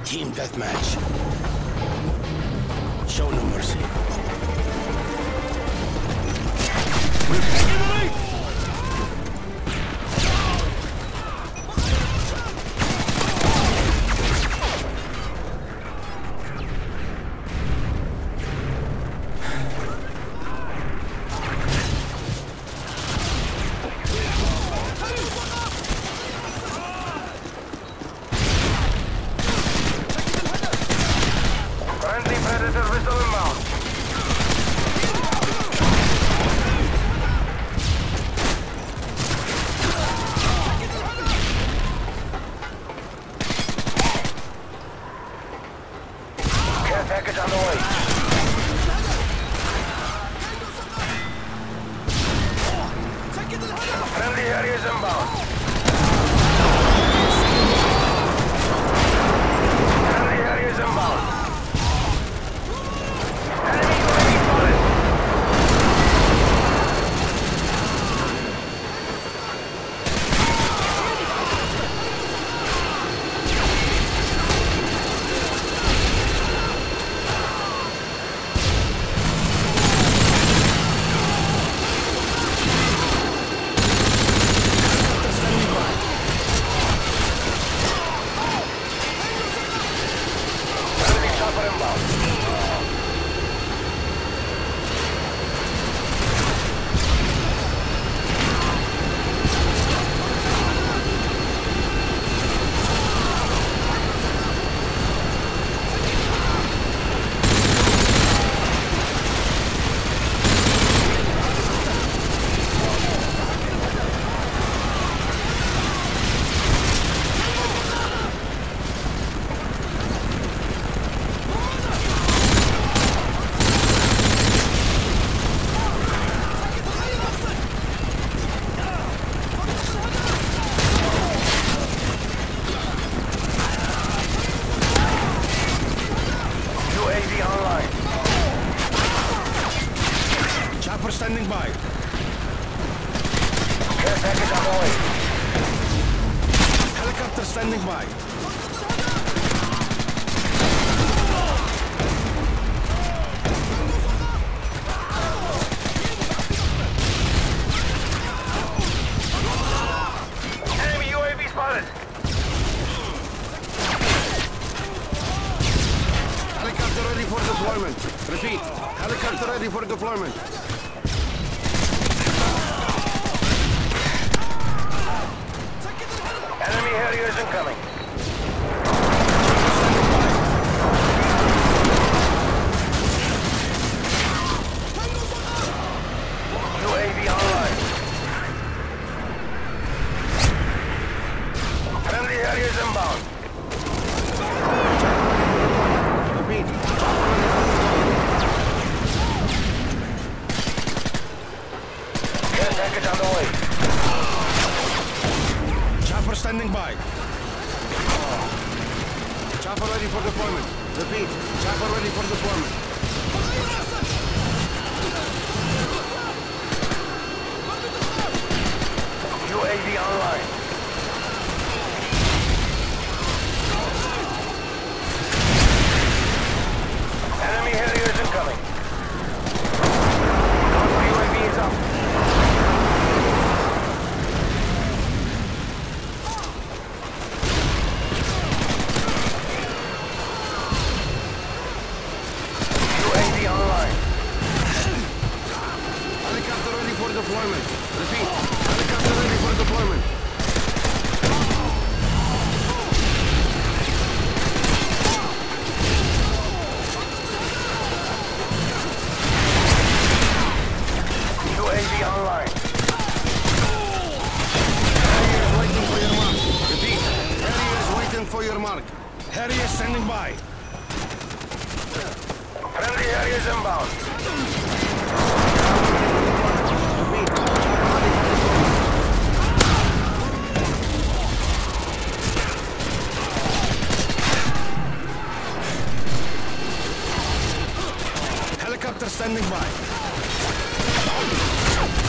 Team deathmatch. Show no mercy. Package on the way. Friendly areas inbound. Friendly areas inbound. Enemy UAV spotted. Chopper standing by. Care package on the way. Helicopter standing by. Enemy UAV spotted. Helicopter ready for deployment. Repeat. Helicopter ready for deployment. Enemy Harriers incoming. UAV online. Friendly Harriers inbound. Repeat. Care package on the way. Chopper standing by. Chopper ready for deployment. Repeat. Chopper ready for deployment. UAV online. Enemy Harriers incoming. UAV is up. Helicopter ready for deployment. Repeat. Helicopter ready for deployment. UAV online. Harrier is waiting for your mark. Repeat. Harrier is waiting for your mark. Harrier standing by. Friendly Harriers inbound. Helicopter standing by.